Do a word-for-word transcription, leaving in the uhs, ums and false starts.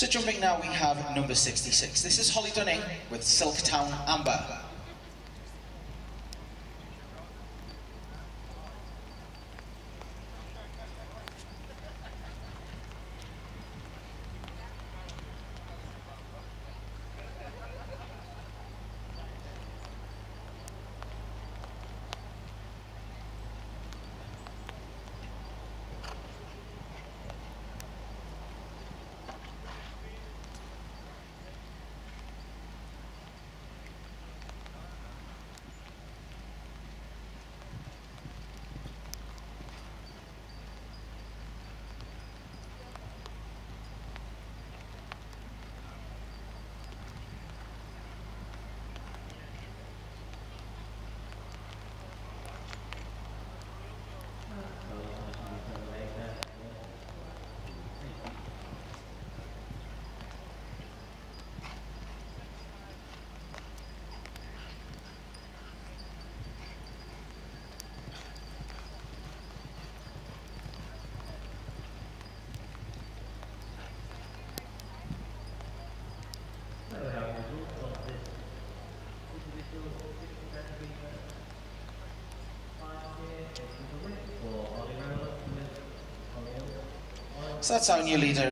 So jumping now, we have number sixty-six. This is Holly Dunning with Silktown Amber. So that's our new leader.